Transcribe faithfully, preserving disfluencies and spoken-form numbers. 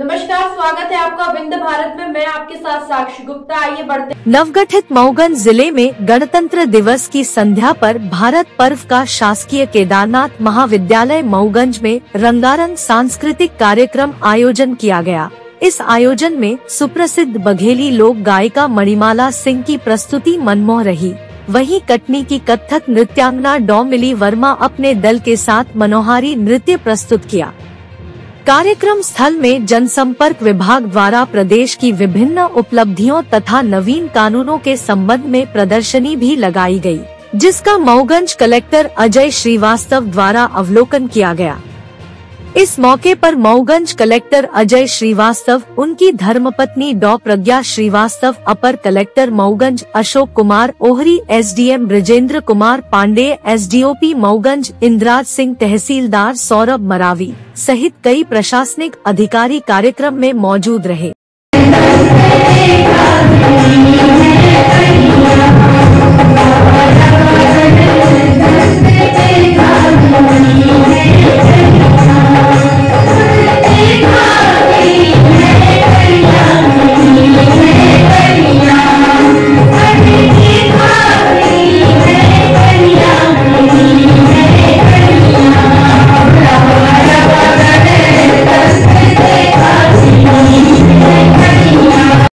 नमस्कार, स्वागत है आपका विंध्य भारत में। मैं आपके साथ साक्षी गुप्ता। आइए बढ़ते। नवगठित मऊगंज जिले में गणतंत्र दिवस की संध्या पर भारत पर्व का शासकीय केदारनाथ महाविद्यालय मऊगंज में रंगारंग सांस्कृतिक कार्यक्रम आयोजन किया गया। इस आयोजन में सुप्रसिद्ध बघेली लोक गायिका मणिमाला सिंह की प्रस्तुति मनमोह रही। वहीं कटनी की कथक नृत्यांगना डॉ मिली वर्मा अपने दल के साथ मनोहारी नृत्य प्रस्तुत किया। कार्यक्रम स्थल में जनसंपर्क विभाग द्वारा प्रदेश की विभिन्न उपलब्धियों तथा नवीन कानूनों के संबंध में प्रदर्शनी भी लगाई गई, जिसका मऊगंज कलेक्टर अजय श्रीवास्तव द्वारा अवलोकन किया गया। इस मौके पर मऊगंज कलेक्टर अजय श्रीवास्तव, उनकी धर्मपत्नी डॉ प्रज्ञा श्रीवास्तव, अपर collector Mauganj Ashok Kumar Ohri, SDM Brajendra Kumar Pandey, SDOP Mauganj Indraj Singh, तहसीलदार सौरभ मरावी सहित कई प्रशासनिक अधिकारी कार्यक्रम में मौजूद रहे।